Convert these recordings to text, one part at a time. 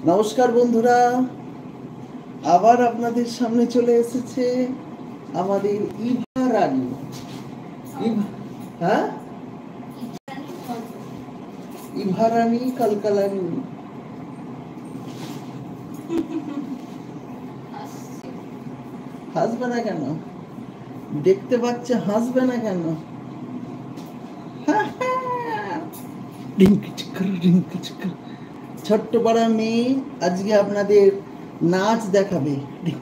নমস্কার বন্ধুরা, আবার আপনাদের সামনে চলে এসেছে আমাদের ইভা রানী। হ্যাঁ, ইভা রানী কালকালানি। হাসবে না কেন? দেখতে পাচ্ছে, হাসবে না কেন? ছোট্ট পাড়া মেয়ে আজকে আপনাদের নাচ দেখাবে।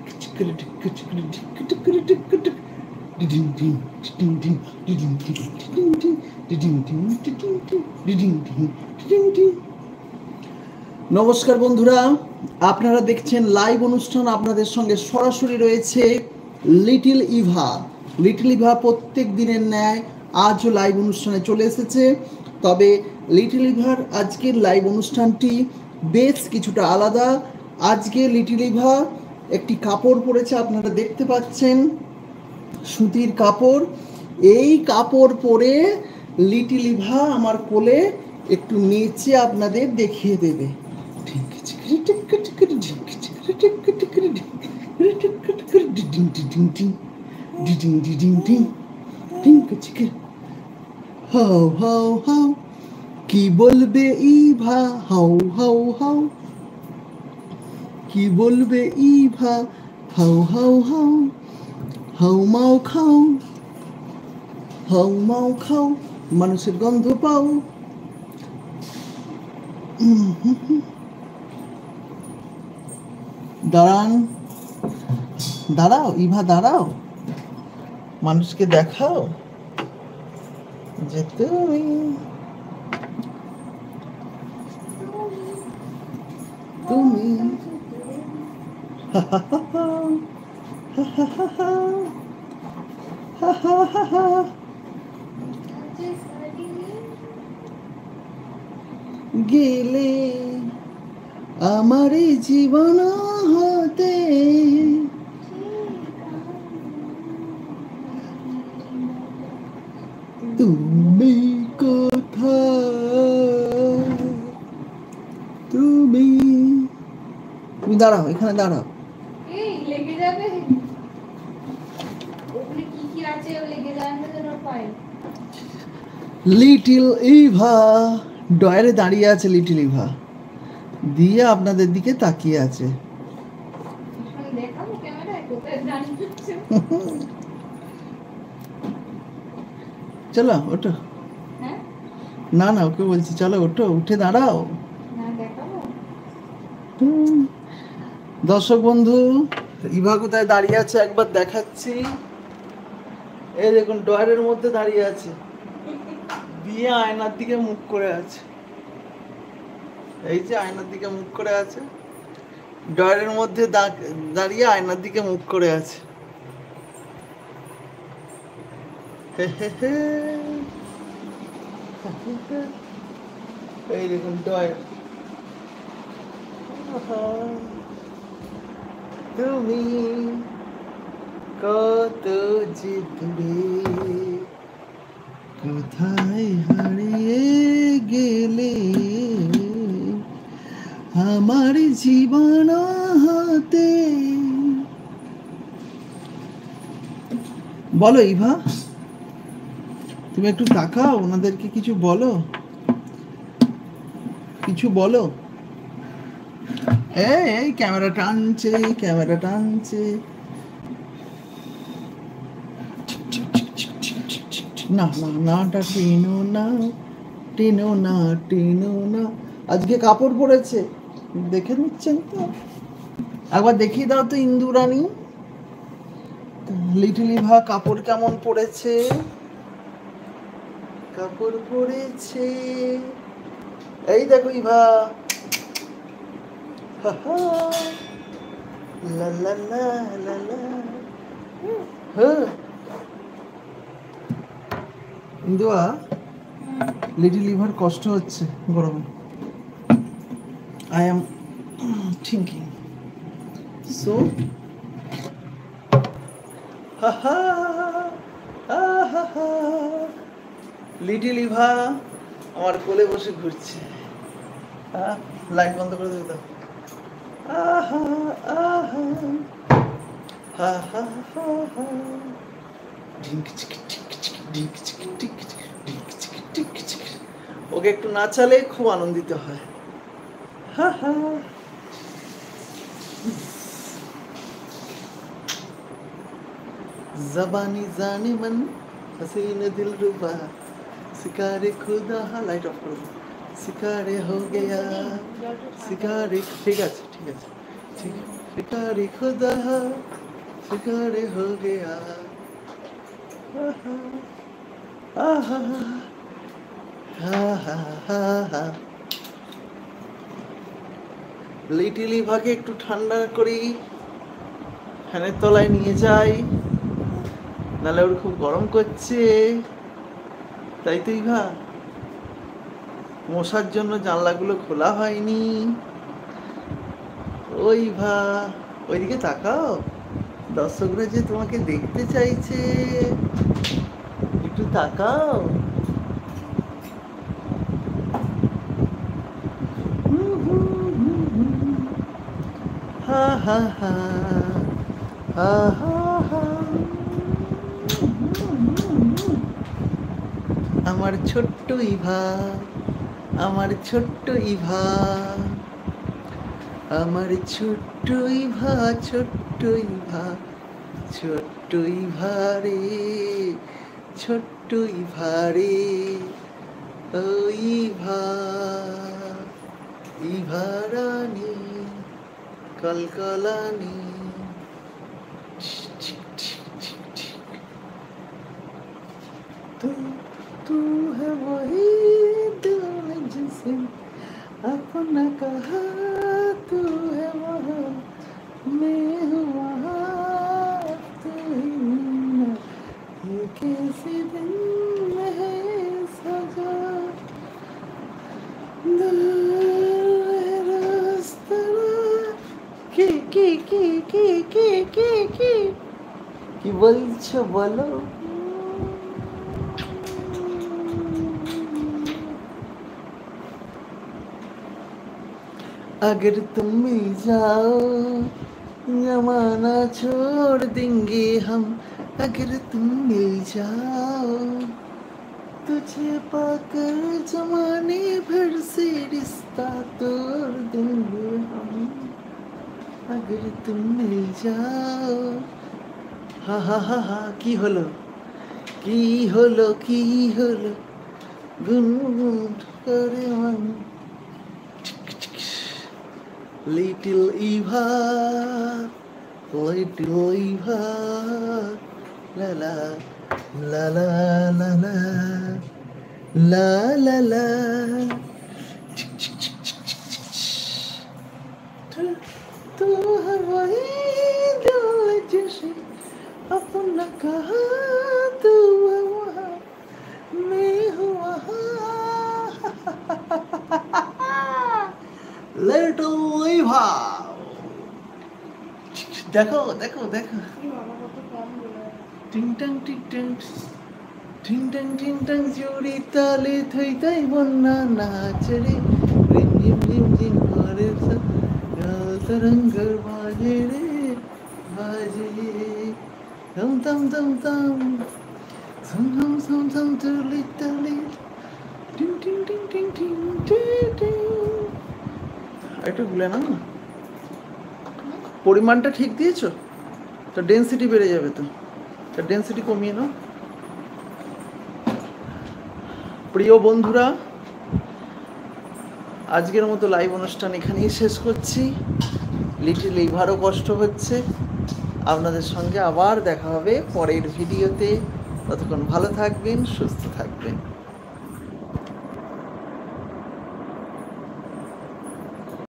নমস্কার বন্ধুরা, আপনারা দেখছেন লাইভ অনুষ্ঠান। আপনাদের সঙ্গে সরাসরি রয়েছে লিটল ইভা। লিটল ইভা প্রত্যেক দিনের ন্যায় আজও লাইভ অনুষ্ঠানে চলে এসেছে। তবে লিটল ইভার আজকের লাইভ অনুষ্ঠানটি বেশ কিছুটা আলাদা। আজকে লিটল ইভা একটি কাপড় পরেছে, আপনারা দেখতে পাচ্ছেন, সুতির কাপড়। এই কাপড় পরে লিটল ইভা আমার কোলে একটু নেচে আপনাদের দেখিয়ে দেবে। হাউ হাউ হাউ, কি বলবে ইভা, হাউ হাউ হাউ, কি বলবে ইভা, হাউ হাউ হাউ, হাউ মাউ খাও, হাউ মাউ খাও, মানুষের গন্ধ পাও। দাঁড়ান, দাঁড়াও ইভা, দাঁড়াও, মানুষকে দেখাও যে তুমি তুমি গেলে আমার জীবন হতে, তুমি কোথায়, তুমি তুমি দাঁড়াও, এখানে দাঁড়াও। এই লেগে যাবে, ওখানে কি কি আছে ও লেগে যাবে না যেন পায়। লিটল ইভা ডয়ারে দাঁড়িয়ে আছে। লিটল ইভা দিয়ে আপনাদের দিকে তাকিয়ে আছে। দেখাবো ক্যামেরায় কোথায় দাঁড়িয়ে। চলো ওঠো। হ্যাঁ, না না, ওকে বলছি চলো ওঠো, উঠে দাঁড়াও। না দেখাবো। দর্শক বন্ধু, ইভা কোথায় দাঁড়িয়ে আছে একবার দেখাচ্ছি। এই দেখুন, ডয়ারের মধ্যে দাঁড়িয়ে আছে, দিয়ে আয়নার দিকে মুখ করে আছে। এই যে আয়নার দিকে মুখ করে আছে, ডয়ারের মধ্যে দাঁড়িয়ে আয়নার দিকে মুখ করে আছে। এই দেখুন ডয়ার। তুমি কত জিতবে, কোথায় হারিয়ে গেলে আমার জীবন হাতে। বলো ইভা, তুমি একটু তাকাও, ওনাদেরকে কিছু বলো, কিছু বলো। এই ক্যামেরা টানছে, ক্যামেরা টানছে। না না, নাটা টেনো না, টেনো না, টেনো না। আজকে কাপড় পরেছে, দেখে নিচ্ছেন তো। একবার দেখিয়ে দাও তো ইন্দুরানী, লিটল ইভা কাপড় কেমন পরেছে। কাপড় পরেছে, এই দেখো ইভা। লা লা লা লা লা। হ্যাঁ ইন্দুয়া, লিটল ইভার কষ্ট হচ্ছে গরমে। I am thinking. So, little Eva আমার কোলে বসে ঘুরছে। লাইট বন্ধ করে দেবে তো। আহা আহা হা হা হা হা ঢিঙ্ক চিক টিক চিক ঢিঙ্ক চিক টিক চিক ঢিঙ্ক চিক টিক চিক। ওকে একটু নাচালে খুব আনন্দিত হয়। হা হা জবানি জানি মন हसीन दिल रुबा शिकारे खुदा लाइट অফ করো शिकारे हो गया शिकारे ঠিক আছে ঠিক আছে ঠিক शिकारे खुदा शिकारे हो गया आहा हा हा हा हा লিটল ইভাকে একটু ঠান্ডা করি, ফ্যানের তলায় নিয়ে যাই, নাহলে ওর খুব গরম করছে। তাই তো ইভা, মশার জন্য জানলাগুলো খোলা হয়নি। ওই ইভা, ওইদিকে তাকাও, দর্শকরা যে তোমাকে দেখতে চাইছে, একটু তাকাও। হা হা হা হা হা হা। আমার ছোট্ট ইভা, আমার ছোট্ট ইভা, আমার ছোট্ট ইভা, ছোট্ট ইভা, ছোট্ট ইভা রে, ছোট্ট ইভা রে, ও ইভা, ইভা রানী কলকলানি। तू है वही दिल जिसे अपना कहा, तू है वहाँ मैं हूँ वहाँ, तू ही ना, ये कैसे दिन में है सजा, दिल है रास्ता কি বলছো বলো। अगर तुम मिल जाओ जमाना छोड़ देंगे हम, अगर तुम मिल जाओ तुझे पाकर जमाने भर से रिश्ता तोड़ देंगे हम, अगर तुम मिल जाओ। हा हा हा हा কি হলো কি হলো কি হলো গুনগুন করে মন। লিটল ইভা, লিটল ইভা, লা লা লা লা লা লা লা লা লা। तू है वही दिल जिसे अपना कहा, तू है वहाँ मैं हूँ वहाँ। লিটল ইভা, দেখো দেখো দেখো, টিং টাং টিং টাং টিং টাং টিং টাং জুড়ি তালে থই তাই বন্যা নাচরে, রিম রিম রিম রিম করে तरंगर बाजे रे बाजे, दम दम दम दम सम सम सम सम तुली तुली टिंग टिंग टिंग टिंग टिंग टिंग टिंग। একটু ভুলে না, পরিমাণটা ঠিক দিয়েছো তো ডেনসিটি বেড়ে যাবে, তো ডেনসিটি কমিয়ে নাও। প্রিয় বন্ধুরা, আজকের মতো লাইভ অনুষ্ঠান এখানেই শেষ করছি। লিটল ইভারও কষ্ট হচ্ছে। আপনাদের সঙ্গে আবার দেখা হবে পরের ভিডিওতে। ততক্ষণ ভালো থাকবেন, সুস্থ থাকবেন।